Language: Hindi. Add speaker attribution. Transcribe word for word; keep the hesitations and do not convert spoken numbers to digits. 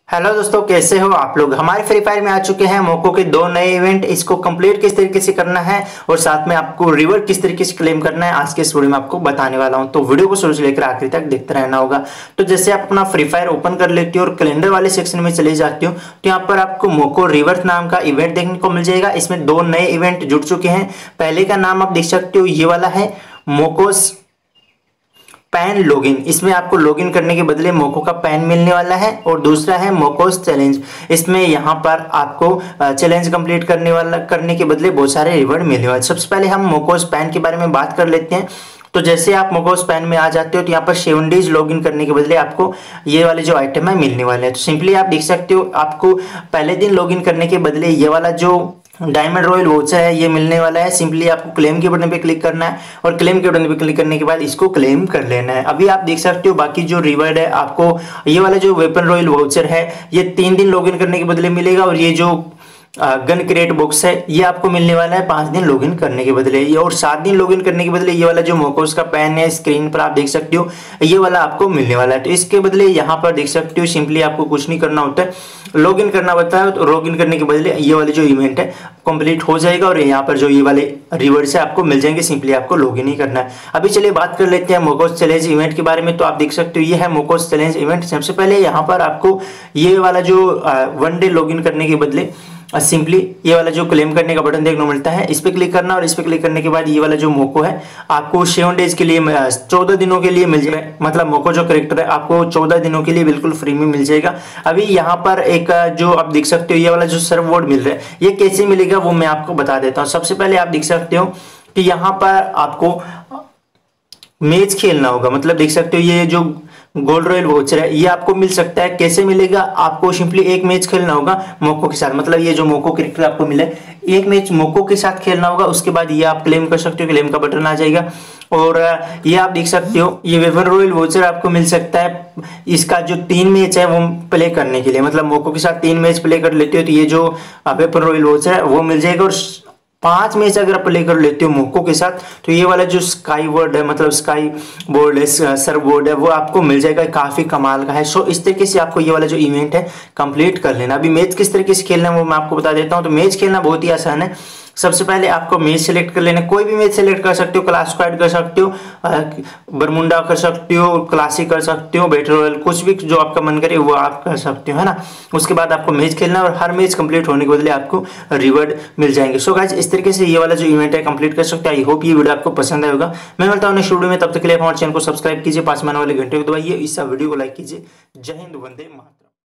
Speaker 1: हेलो दोस्तों, कैसे हो आप लोग। हमारे फ्री फायर में आ चुके हैं मोको के दो नए इवेंट। इसको कंप्लीट किस तरीके से करना है और साथ में आपको रिवॉर्ड किस तरीके से क्लेम करना है आज के इस वीडियो में आपको बताने वाला हूं। तो वीडियो को शुरू से लेकर आखिरी तक देखते रहना होगा। तो जैसे आप अपना फ्री फायर ओपन कर लेते हो और कैलेंडर वाले सेक्शन में चले जाते हो तो यहाँ पर आपको मोको रिवर्स नाम का इवेंट देखने को मिल जाएगा। इसमें दो नए इवेंट जुड़ चुके हैं। पहले का नाम आप देख सकते हो, ये वाला है मोकोस पैन लॉगिन। इसमें आपको लॉगिन करने के बदले मोको का पैन मिलने वाला है। और दूसरा है मोकोस चैलेंज। इसमें यहाँ पर आपको चैलेंज कंप्लीट करने वाला करने के बदले बहुत सारे रिवॉर्ड मिलने वाले। सबसे पहले हम मोकोस पैन के बारे में बात कर लेते हैं। तो जैसे आप मोकोस पैन में आ जाते हो तो यहाँ पर सेवन डेज लॉगिन करने के बदले आपको ये वाले जो आइटम है मिलने वाले हैं। तो सिंपली आप देख सकते हो, आपको पहले दिन लॉगिन करने के बदले ये वाला जो डायमंड रॉयल वोचर है ये मिलने वाला है। सिंपली आपको क्लेम के बटन पे क्लिक करना है और क्लेम के बटन पे क्लिक करने के बाद इसको क्लेम कर लेना है। अभी आप देख सकते हो बाकी जो रिवॉर्ड है आपको ये वाला जो वेपन रॉयल वोचर है ये तीन दिन लॉगिन करने के बदले मिलेगा। और ये जो गन क्रेट बॉक्स है ये आपको मिलने वाला है पांच दिन लॉगिन करने के बदले। ये और सात दिन लॉगिन करने के बदले ये वाला जो मोकोस का पैन है स्क्रीन पर आप देख सकते हो ये वाला आपको मिलने वाला है। तो इसके बदले यहाँ पर देख सकते हो सिंपली आपको कुछ नहीं करना होता है, लॉगिन करना होता है। तो लॉगिन करने के बदले ये वाले जो इवेंट है कंप्लीट हो जाएगा और यहाँ पर जो ये वाले रिवॉर्ड्स है आपको मिल जाएंगे। सिंपली आपको लॉगिन ही करना है। अभी चलिए बात कर लेते हैं मोकोस चैलेंज इवेंट के बारे में। तो आप देख सकते हो ये है मोकोस चैलेंज इवेंट। सबसे पहले यहाँ पर आपको ये वाला जो वन डे लॉगिन करने के बदले सिंपली ये वाला जो क्लेम करने का बटन देखने को मिलता है इस पे क्लिक करना और इस पे क्लिक करने के बाद ये वाला जो मोको है आपको सेवन डेज के लिए चौदह दिनों के लिए मिल जाएगा। मतलब मोको जो कैरेक्टर है आपको चौदह दिनों के लिए बिल्कुल फ्री में मिल जाएगा। अभी यहाँ पर एक जो आप देख सकते हो ये वाला जो सर्व वर्ड मिल रहा है ये कैसे मिलेगा वो मैं आपको बता देता हूँ। सबसे पहले आप देख सकते हो कि यहाँ पर आपको मैच खेलना होगा। मतलब देख सकते हो ये जो गोल्ड रॉयल वोचर है ये आपको मिल सकता है। कैसे मिलेगा, आपको सिंपली एक मैच खेलना होगा मोको के साथ। मतलब ये जो मोको कैरेक्टर आपको मिले एक मैच मोको के साथ खेलना होगा। उसके बाद ये आप क्लेम कर सकते हो, क्लेम का बटन आ जाएगा। और ये आप देख सकते हो ये वेपन रॉयल वोचर आपको मिल सकता है। इसका जो तीन मैच है वो प्ले करने के लिए, मतलब मोको के साथ तीन मैच प्ले कर लेते हो तो ये जो वेपन रॉयल वोचर है वो मिल जाएगा। और पांच मैच अगर आप प्ले कर लेते हो मोको के साथ तो ये वाला जो स्काई वर्ड है, मतलब स्काई बोर्ड है, सर बोर्ड है, वो आपको मिल जाएगा। काफी कमाल का है। सो इस तरीके से आपको ये वाला जो इवेंट है कंप्लीट कर लेना। अभी मैच किस तरीके से खेलना है वो मैं आपको बता देता हूँ। तो मैच खेलना बहुत ही आसान है। सबसे पहले आपको मैच सेलेक्ट कर लेना। कोई भी मैच सेलेक्ट कर सकते हो, क्लास स्क्वाड कर सकते हो, बरमुंडा कर सकते हो, क्लासिक कर सकते हो, बैटल रॉयल, कुछ भी जो आपका मन करे वो आप कर सकते हो, है ना। उसके बाद आपको मैच खेलना और हर मैच कंप्लीट होने के बदले आपको रिवॉर्ड मिल जाएंगे। सो गाइस इस तरीके से ये वाला जो इवेंट है कंप्लीट कर सकते हो। आई होप ये वीडियो आपको पसंद आएगा। मैं मिलता हूँ नेक्स्ट वीडियो में, तब तक के लिए हमारे चैनल को सब्सक्राइब कीजिए, पास में आने वाले घंटे को दबाइए, इस वीडियो को लाइक कीजिए। जय हिंद, वंदे मातरम।